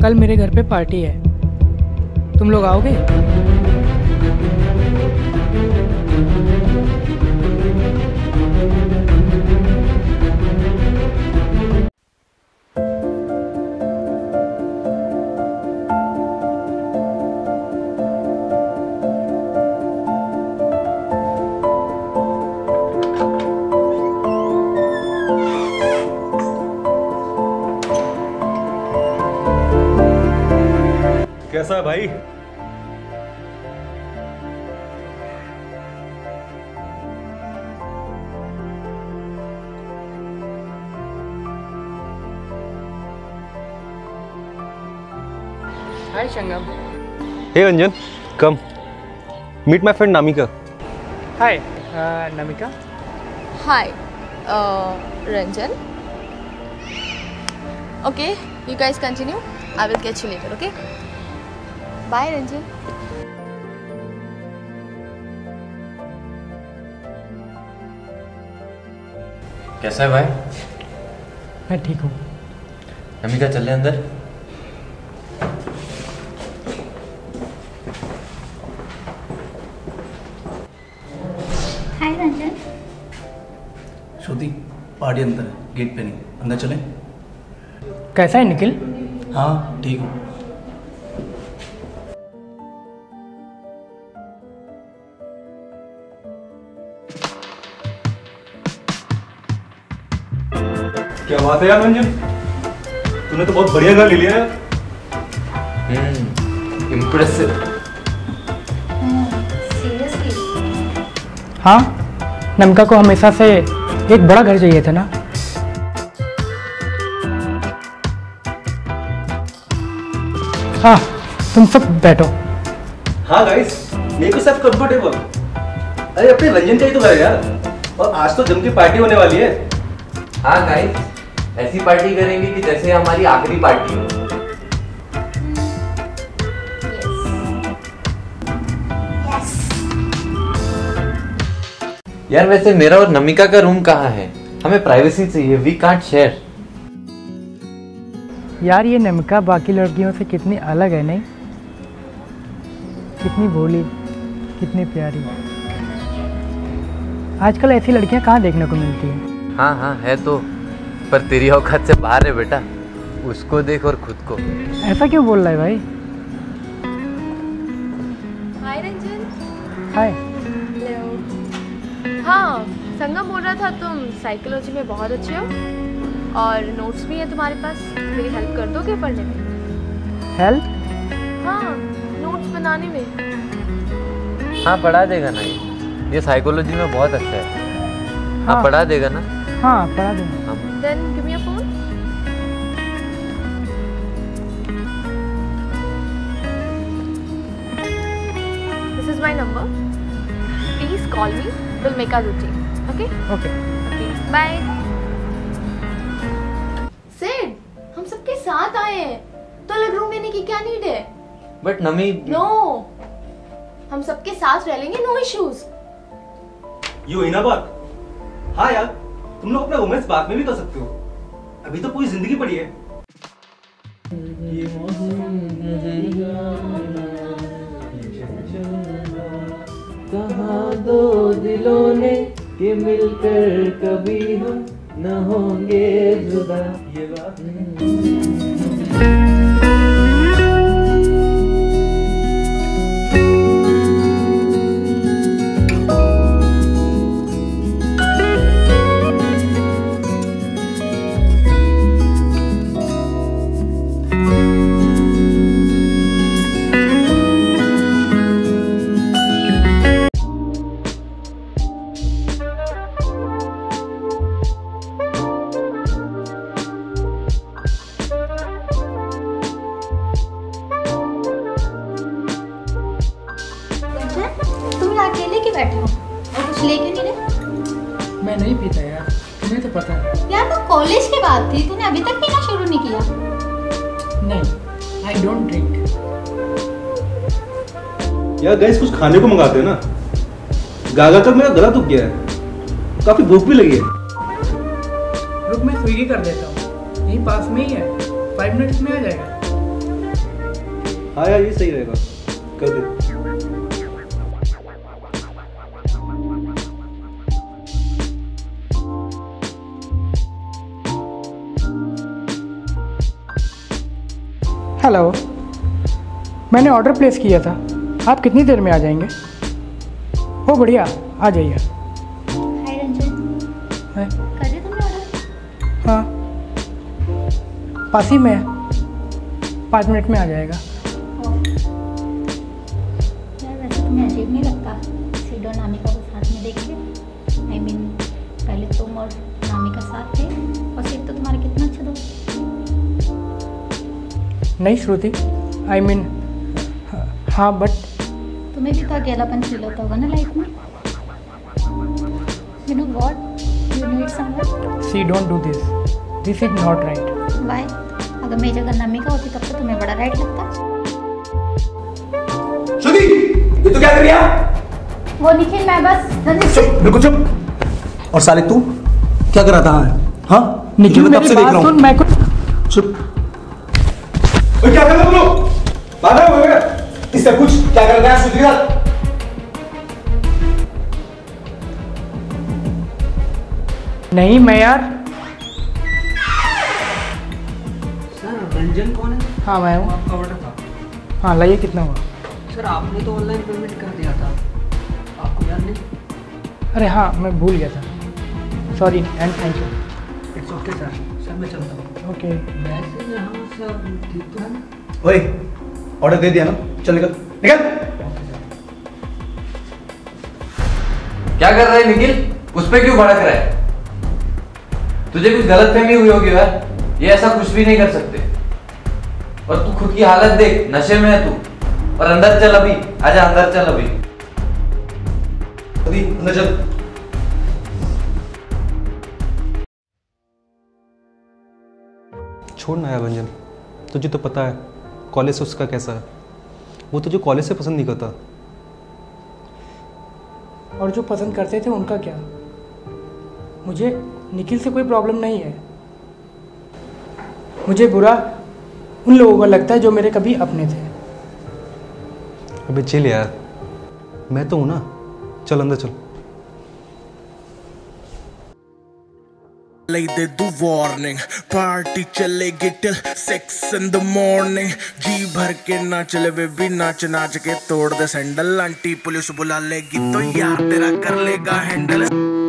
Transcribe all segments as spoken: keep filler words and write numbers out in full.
कल मेरे घर पे पार्टी है, तुम लोग आओगे? कैसा है भाई? Hi Sangam. Hey Anjan, come meet my friend Namika. Hi Namika. Hi, uh, Ranjan. Okay, you guys continue. I will catch you later, okay? Bye, Ranjan. कैसा है भाई? मैं ठीक हूँ। नमिका चल ले अंदर। हाय रंजन। श्रुति, पार्टी अंदर है, गेट पे नहीं, अंदर चलें? कैसा है निखिल? हाँ ठीक हूँ। क्या बात है यार रंजन, तूने तो बहुत बढ़िया घर ले लिया यार। Hmm, impressive. सीरियसली? हाँ, नमिका को हमेशा से एक बड़ा घर चाहिए था ना। हाँ, तुम सब बैठो। हाँ गाइस, मेरे को सब कंफर्टेबल। अरे अपने रंजन का ही तो घर है यार, और आज तो जम की पार्टी होने वाली है। हाँ गाइस, ऐसी पार्टी करेंगे कि जैसे हमारी आखिरी पार्टी हो। यस। यार वैसे मेरा और नमिका का रूम कहाँ है? हमें प्राइवेसी चाहिए, वी कांट शेयर। यार ये नमिका बाकी लड़कियों से कितनी अलग है नहीं? कितनी भोली, कितनी प्यारी। आजकल ऐसी लड़कियां कहाँ देखने को मिलती हैं? हाँ हाँ है तो, पर तेरी औकात से बाहर है बेटा। उसको देख और खुद को। ऐसा क्यों बोल रहा है भाई? Hi, Ranjan. हाय। Hello. हाँ, संगम बोल रहा था तुम साइकोलॉजी में बहुत अच्छे हो और नोट्स भी है तुम्हारे पास। मेरी हेल्प कर दोगे पढ़ने में? हेल्प? हाँ, नोट्स बनाने में। हाँ पढ़ा देगा ना ये ये साइकोलॉजी में बहुत अच्छा है। हाँ, हाँ। पढ़ा देगा ना। हाँ पढ़ा दूंगा। हाँ। Then give me your phone. This is my number. Please call me. We'll make our routine. Okay? Okay. Okay. Bye. Sid, हम सबके साथ आए हैं, तो अलग रूम लेने की क्या नीड है? बट नमी। No. हम सबके साथ रह लेंगे, no issues. ये हुई ना बात। हाँ यार, तुम लोग अपना रोमांस बाद में भी कर सकते हो, अभी तो पूरी जिंदगी पड़ी है। कहा दो दिलों ने कि मिलकर कभी हम न होंगे जुदा। ये बात तुम यहाँ अकेले क्यों बैठे हो और कुछ लेके नहीं रहे? मैं नहीं पीता यार, तुम्हें तो पता है। यार तो कॉलेज की बात थी, तूने अभी तक पीना शुरू नहीं किया? नहीं, आई डोंट ड्रिंक। यार गाइस, कुछ खाने को मंगाते हैं ना, गागा कर मेरा गला दुख गया है, काफी भूख भी लगी है। रुक मैं स्विगी कर देता हूँ, यहीं पास में ही है, फाइव मिनट्स में आ जाएगा। हाँ यार, ये सही रहेगा, कर दे। हेलो, मैंने ऑर्डर प्लेस किया था, आप कितनी देर में आ जाएंगे? हो बढ़िया, आ जाइए। हाय रंजन, है? कर दिया तुमने ऑर्डर? हाँ, पास ही में है, पाँच मिनट में आ जाएगा। यार वैसे तुम्हें अजीब नहीं लगता सीडो और नामिका को साथ में देख के? आई मीन पहले तुम और नामिका साथ थे और सिर्फ तो तुम्हारे कितना अच्छे दोस्त। नहीं श्रुति, आई मीन हाँ, बट तुम्हें भी तो अकेलापन फील होता होगा ना लाइफ में। You know what, you need someone. See don't do this, this is not right. Why? अगर मेरी जगह नामिका होती तब तो तुम्हें बड़ा राइट लगता। श्रुति, ये तो क्या कर रही है? वो निखिल, मैं बस रंजन। चुप, बिल्कुल चुप। और साले तू क्या कर रहा था? हाँ निखिल, मैं तब मेरी से देख बात रहा सुन, हूँ। मैं कुछ चुप। ओए क्या कर रहे हो तुम लोग? बाहर आओ बेटा। इससे कुछ क्या कर रहा है श्रुति के साथ? नहीं मैं यार। सर रंजन कौन है? हाँ मैं हूँ। आपका ऑर्डर था। हाँ लाइए, कितना हुआ? सर आपने तो ऑनलाइन पेमेंट कर दिया था, आपको याद नहीं? अरे हाँ, मैं भूल गया था, sorry and thank you. It's okay sir, sir मैं चलता हूँ। ओके। वैसे यहाँ सब ठीक तो है ना? ओए, ऑर्डर दे दिया ना, चल निकल निकल। क्या कर रहा है निखिल? उस पे क्यों भड़क रहा है? तुझे कुछ गलतफहमी हुई होगी यार, ये ऐसा कुछ भी नहीं कर सकते। और तू खुद की हालत देख, नशे में है तू। और अंदर चल अभी, आजा अंदर चल अभी। अभी अंदर चल। छोड़ ना यार रंजन, तुझे तो पता है कॉलेज से उसका कैसा है। वो तुझे कॉलेज से पसंद नहीं करता। और जो पसंद करते थे उनका क्या? मुझे निखिल से कोई प्रॉब्लम नहीं है। मुझे बुरा उन लोगों को लगता है जो मेरे कभी अपने थे। अबे चिल यार, मैं तो हूं ना, चल अंदर चल। Like they do warning, party चलेगी till six in the morning। जी भर के नाच ले बेबी, नाच नाच के तोड़ दे सैंडल। आंटी पुलिस बुला लेगी तो यार तेरा कर लेगा हैंडल।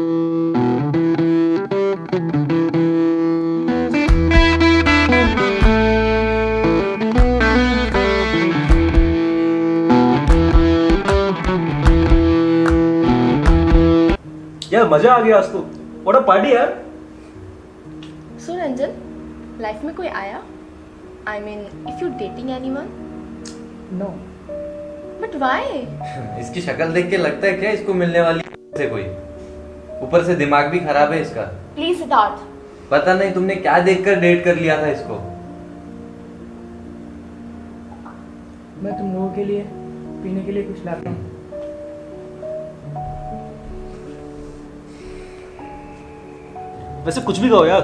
यार मजा आ गया आज तो, व्हाट अ पार्टी यार। सो रंजन, लाइफ में कोई आया? I mean if you dating anyone? No. But why? इसकी शक्ल देख के लगता है क्या इसको मिलने वाली से कोई? ऊपर से दिमाग भी खराब है इसका। प्लीज सिद्धार्थ। पता नहीं तुमने क्या देखकर डेट कर लिया था इसको। मैं तुम लोगों के लिए पीने के लिए कुछ लाता हूँ। वैसे कुछ भी कहो यार,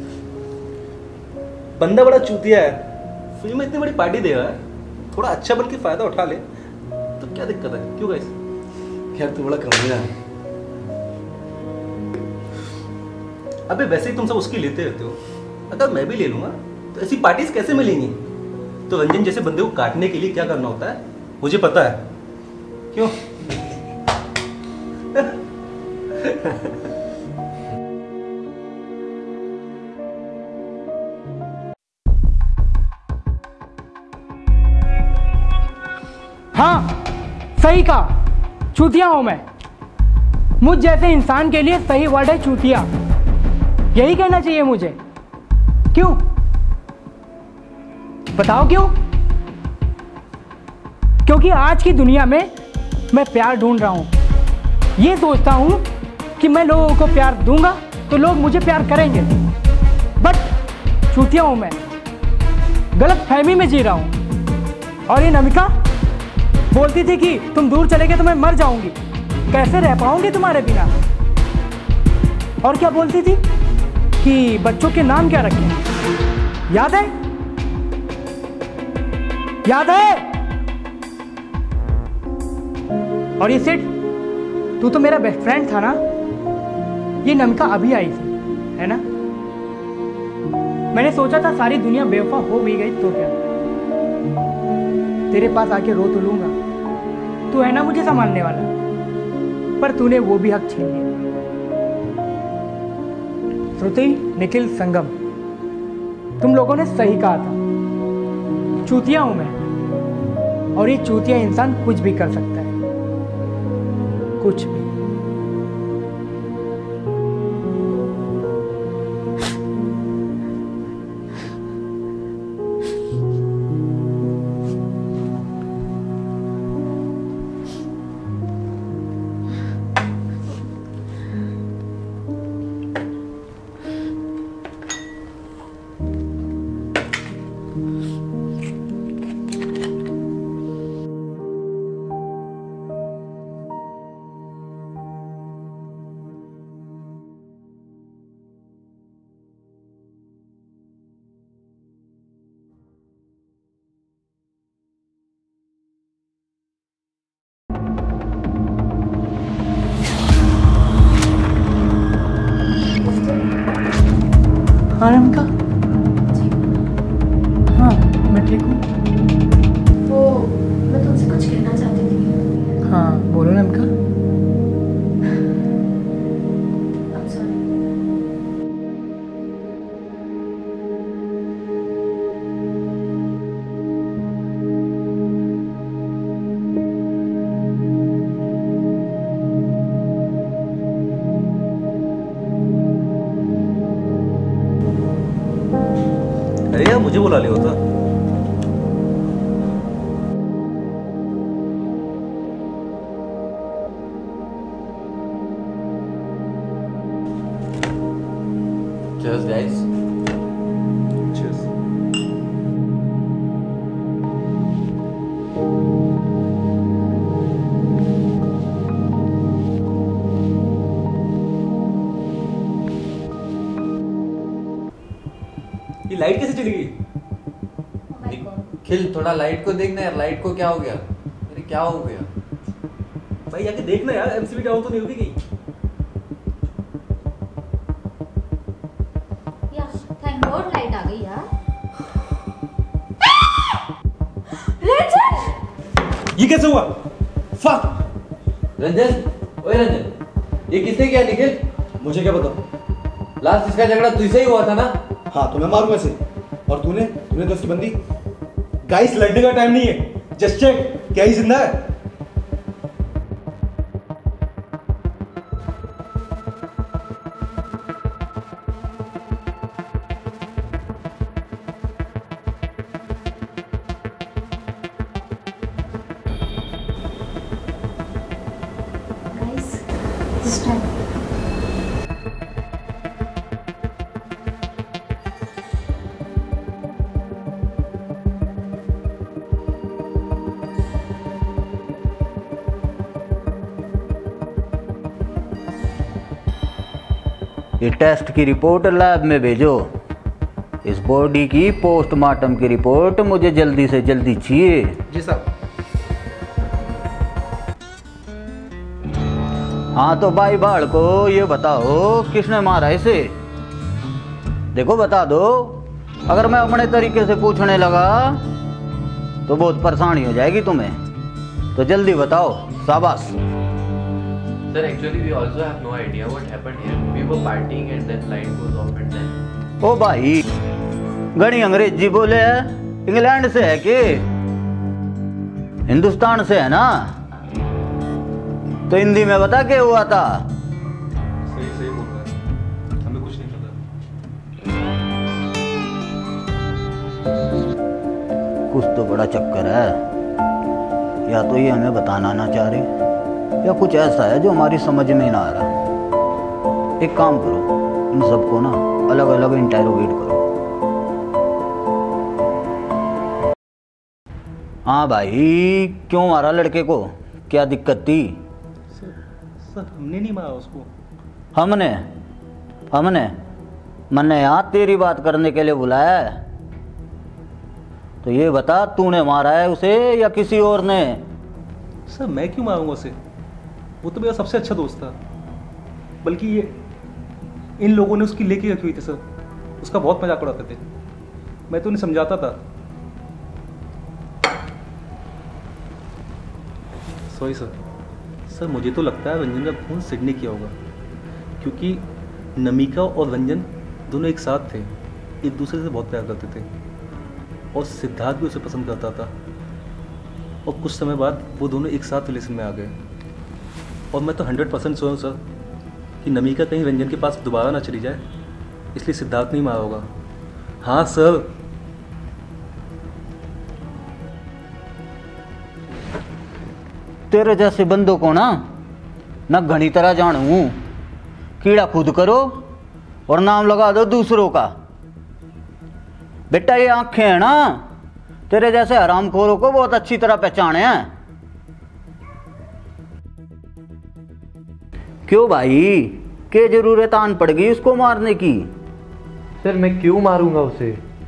बंदा बड़ा चूतिया है, फ्री में इतनी बड़ी पार्टी दे रहा है, थोड़ा अच्छा बन के फायदा उठा ले तो क्या दिक्कत है? क्यों गाइस? यार तू बड़ा कमीना है। अबे वैसे ही तुम सब उसकी लेते रहते हो, अगर मैं भी ले लूंगा तो ऐसी पार्टीज कैसे मिलेंगी? तो रंजन जैसे बंदे को काटने के लिए क्या करना होता है मुझे पता है। क्यों? हाँ सही कहा, चूतिया हूं मैं। मुझ जैसे इंसान के लिए सही वर्ड है चूतिया, यही कहना चाहिए मुझे। क्यों बताओ क्यों? क्योंकि आज की दुनिया में मैं प्यार ढूंढ रहा हूं। ये सोचता हूं कि मैं लोगों को प्यार दूंगा तो लोग मुझे प्यार करेंगे, बट चूतिया हूं मैं, गलत फहमी में जी रहा हूं। और ये नमिका बोलती थी कि तुम दूर चले गए तो मैं मर जाऊंगी, कैसे रह पाऊंगी तुम्हारे बिना। और क्या बोलती थी कि बच्चों के नाम क्या रखें, याद है? याद है? और ये सिड, तू तो मेरा बेस्ट फ्रेंड था ना। ये नमिका अभी आई थी, है ना? मैंने सोचा था सारी दुनिया बेवफा हो भी गई तो क्या, तेरे पास आके रो तो लूंगा, तू है ना मुझे संभालने वाला, पर तूने वो भी हक छीन लिया। श्रुति, निखिल, संगम, तुम लोगों ने सही कहा था, चूतिया हूं मैं, और ये चूतिया इंसान कुछ भी कर सकता है, कुछ भी। हाँ नमिका, हाँ मैं ठीक हूँ। वो मैं तुमसे कुछ कहना चाहती थी। हाँ बोलो नमिका। I'm sorry। अरे यार, मुझे बुला लिया होता। Cheers, guys. Cheers. ये लाइट कैसे चली गई? खिल, थोड़ा लाइट को देखना यार, लाइट को क्या हो गया? अरे क्या हो गया भाई आके देखना यार, एमसीबी डाउन तो नहीं होगी कहीं? यार थैंक गॉड लाइट आ गई यार। ये कैसे हुआ? फक! रंजन, ओए रंजन, ये किसने किया? निखिल, मुझे क्या पता? लास्ट इसका झगड़ा तुझसे ही हुआ था ना? हाँ तो मैं मारूंगा इसे। और तूने तूने तो इसकी बंदी। गाइस, लड़ने का टाइम नहीं है, जस्ट चेक क्या ही जिंदा है। गाइस दिस टाइम ये टेस्ट की रिपोर्ट लैब में भेजो। इस बॉडी की पोस्टमार्टम की रिपोर्ट मुझे जल्दी से जल्दी चाहिए। जी साहब। हाँ तो भाई बाढ़ को ये बताओ किसने मारा इसे? देखो बता दो, अगर मैं अपने तरीके से पूछने लगा तो बहुत परेशानी हो जाएगी तुम्हें, तो जल्दी बताओ। शाबाश। Sir, actually we also have no idea what happened here. We were partying and then light goes off and then. ओ भाई, घनी अंग्रेजी बोले है। इंग्लैंड से है कि हिंदुस्तान से है ना? तो हिंदी में बता क्या हुआ था? सही सही बोल रहा है, हमें कुछ नहीं पता। कुछ तो बड़ा चक्कर है, या तो ये हमें बताना ना चाह रहे, या कुछ ऐसा है जो हमारी समझ में ना आ रहा। एक काम करो, इन सबको ना अलग अलग इंटेरोगेट करो। हाँ भाई, क्यों मारा लड़के को? क्या दिक्कत थी? सर, सर हमने नहीं मारा उसको। हमने हमने मैंने यहाँ तेरी बात करने के लिए बुलाया है, तो ये बता तूने मारा है उसे या किसी और ने? सर मैं क्यों मारूंगा उसे? वो तो मेरा सबसे अच्छा दोस्त था, बल्कि ये इन लोगों ने उसकी लेके रखी हुई थी सर। उसका बहुत मजाक उड़ाते थे। मैं तो उन्हें समझाता था। Sorry sir. सर मुझे तो लगता है रंजन का खून सिडनी किया होगा, क्योंकि नमिका और रंजन दोनों एक साथ थे, एक दूसरे से बहुत प्यार करते थे और सिद्धार्थ भी उसे पसंद करता था। और कुछ समय बाद वो दोनों एक साथ रिलेशन में आ गए। और मैं तो हंड्रेड परसेंट श्योर हूँ सर कि नमिका कहीं रंजन के पास दोबारा ना चली जाए, इसलिए सिद्धार्थ नहीं मारा होगा। हाँ सर। तेरे जैसे बंदों को ना मैं घनी तरह जानू। कीड़ा खुद करो और नाम लगा दो दूसरों का। बेटा ये आंखें हैं ना, तेरे जैसे हरामखोरों को बहुत अच्छी तरह पहचाने हैं। क्यों भाई, क्या जरूरत आन पड़ गई उसको मारने की? सर मैं क्यों मारूंगा उसे?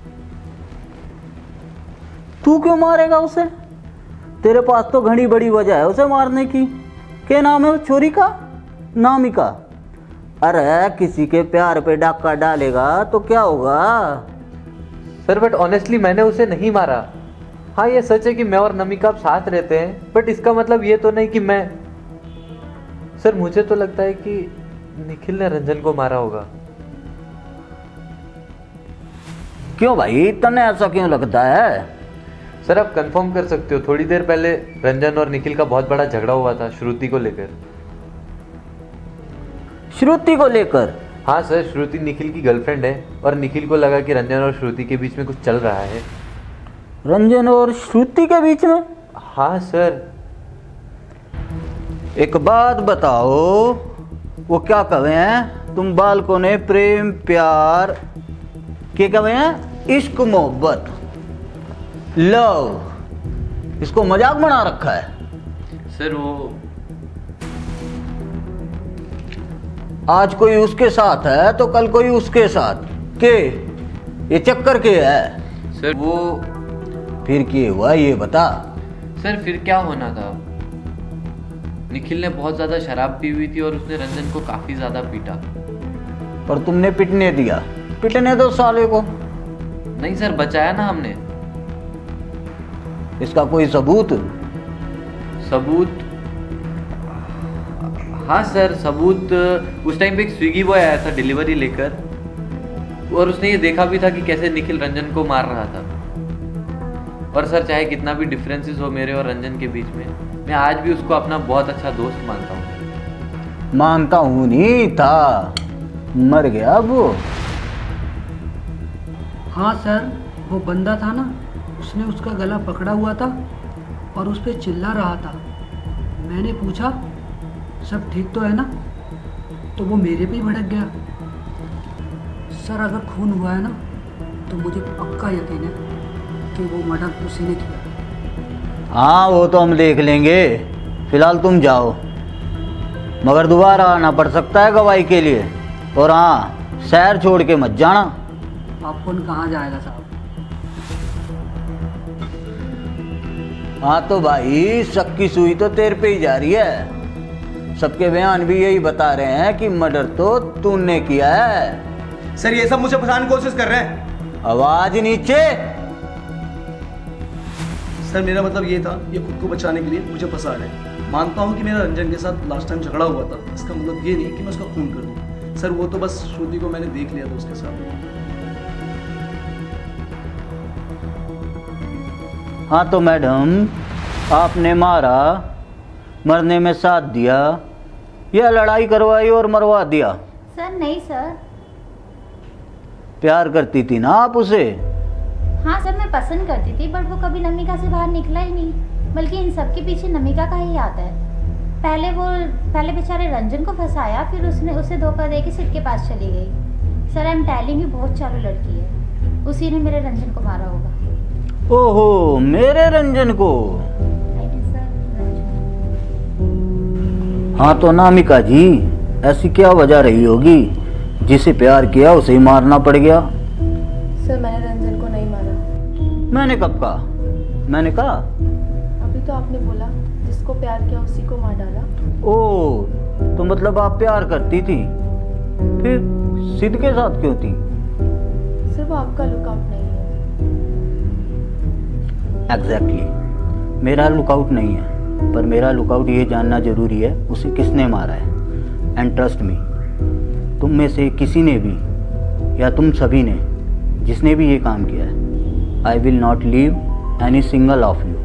तू क्यों मारेगा उसे? तेरे पास तो घनी बड़ी वजह है उसे मारने की। क्या नाम है उस छोरी का? नामिका। अरे किसी के प्यार पे डाका डालेगा तो क्या होगा? सर बट ऑनेस्टली मैंने उसे नहीं मारा। हाँ ये सच है कि मैं और नमिका अब साथ रहते हैं, बट इसका मतलब ये तो नहीं कि मैं। सर मुझे तो लगता है कि निखिल ने रंजन को मारा होगा। क्यों भाई, तन्ने ऐसा क्यों लगता है? सर आप कंफर्म कर सकते हो, थोड़ी देर पहले रंजन और निखिल का बहुत बड़ा झगड़ा हुआ था श्रुति को लेकर। श्रुति को लेकर? हाँ सर, श्रुति निखिल की गर्लफ्रेंड है और निखिल को लगा कि रंजन और श्रुति के बीच में कुछ चल रहा है। रंजन और श्रुति के बीच में? हाँ सर। एक बात बताओ, वो क्या कहे हैं तुम बालकों ने प्रेम प्यार क्या कहे हैं? इश्क मोहब्बत लव, इसको मजाक बना रखा है। सर वो आज कोई उसके साथ है तो कल कोई उसके साथ, के ये चक्कर के है? सर वो फिर क्या हुआ ये बता। सर फिर क्या होना था, निखिल ने बहुत ज्यादा शराब पी हुई थी और उसने रंजन को काफी ज्यादा पीटा। और तुमने पिटने दिया? पिटने दो साले को। नहीं सर, बचाया ना हमने। इसका कोई सबूत? सबूत? हाँ सर सबूत, उस टाइम पे एक स्विगी बॉय आया था डिलीवरी लेकर और उसने ये देखा भी था कि कैसे निखिल रंजन को मार रहा था। और सर चाहे कितना भी डिफरेंसेस हो मेरे और रंजन के बीच में, मैं आज भी उसको अपना बहुत अच्छा दोस्त मानता हूँ। मानता हूँ नहीं था, मर गया वो। हाँ सर, वो बंदा था ना, उसने उसका गला पकड़ा हुआ था और उस पर चिल्ला रहा था। मैंने पूछा सब ठीक तो है ना, तो वो मेरे पे ही भड़क गया। सर अगर खून हुआ है ना तो मुझे पक्का यकीन है कि वो मर्डर उसी ने किया। हाँ वो तो हम देख लेंगे, फिलहाल तुम जाओ, मगर दोबारा आना पड़ सकता है गवाही के लिए। और हाँ, शहर छोड़ के मत जाना। आप कौन कहाँ जाएगा साहब? हाँ तो भाई शक की सुई तो तेरे पे ही जा रही है। सबके बयान भी यही बता रहे हैं कि मर्डर तो तूने किया है। सर ये सब मुझे फंसाने की कोशिश कर रहे हैं। आवाज नीचे। सर मेरा मतलब ये था, ये खुद को बचाने के लिए मुझे फंसा रहे हैं। मानता हूँ कि मेरा रंजन के साथ लास्ट टाइम झगड़ा हुआ था, इसका मतलब ये नहीं कि मैं उसका खून कर दूँ। सर वो तो बस श्रुति को मैंने देख लिया था उसके साथ। हाँ तो मैडम, आपने मारा, मरने में साथ दिया या लड़ाई करवाई और मरवा दिया? सर नहीं सर। प्यार करती थी ना आप उसे? हाँ सर, मैं पसंद करती थी, बट वो कभी नमिका से बाहर निकला ही नहीं। बल्कि इन सब के पीछे नमिका का ही हाथ है। पहले वो पहले बेचारे रंजन को फंसाया, फिर उसने उसे धोखा दे के सिट के पास चली गई। Sir I am telling you, बहुत चालू लड़की है। उसी ने मेरे रंजन को मारा होगा। ओहो, मेरे रंजन को? हाँ तो नामिका जी, ऐसी क्या वजह रही होगी जिसे प्यार किया उसे ही मारना पड़ गया? सर मैंने रंजन को नहीं मारा। मैंने कब कहा? मैंने कहा? अभी तो आपने बोला जिस जिसको प्यार किया उसी को मार डाला। ओ, तो मतलब आप प्यार करती थी, फिर सिद्ध के साथ क्यों थी? सिर्फ आपका लुकआउट नहीं है। Exactly exactly. मेरा लुकआउट नहीं है, पर मेरा लुकआउट ये जानना जरूरी है उसे किसने मारा है। एंड ट्रस्ट मी, तुम में से किसी ने भी या तुम सभी ने जिसने भी ये काम किया है, I will not leave any single of you.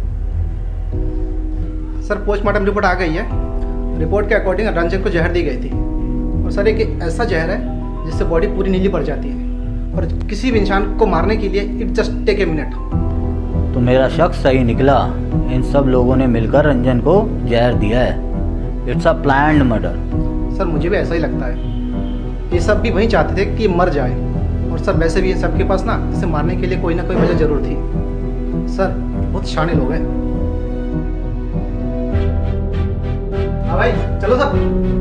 Sir postmortem report आ गई है। रिपोर्ट के अकॉर्डिंग रंजन को जहर दी गई थी, और सर एक ऐसा जहर है जिससे बॉडी पूरी नीली पड़ जाती है, और किसी भी इंसान को मारने के लिए it just take a minute. तो मेरा शक सही निकला, इन सब लोगों ने मिलकर रंजन को जहर दिया है। It's a planned murder. Sir मुझे भी ऐसा ही लगता है, ये सब भी वही चाहते थे कि ये मर जाए, और सर वैसे भी ये सबके पास ना इसे मारने के लिए कोई ना कोई वजह जरूर थी। सर बहुत शाने लोग हैं। हाँ भाई चलो सर।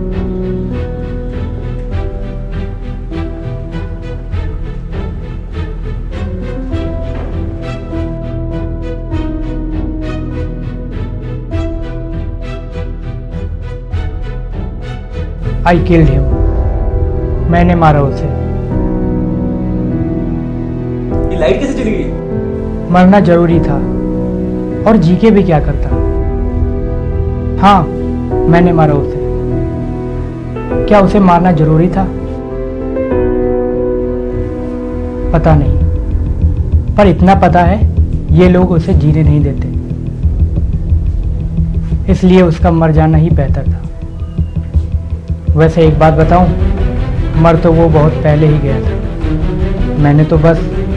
आई किल्ड हिम, मैंने मारा उसे। ये लाइट कैसे चली गई? मरना जरूरी था, और जी के भी क्या करता। हाँ, मैंने मारा उसे। क्या उसे मारना जरूरी था? पता नहीं, पर इतना पता है ये लोग उसे जीने नहीं देते, इसलिए उसका मर जाना ही बेहतर था। वैसे एक बात बताऊं, मर तो वो बहुत पहले ही गया था, मैंने तो बस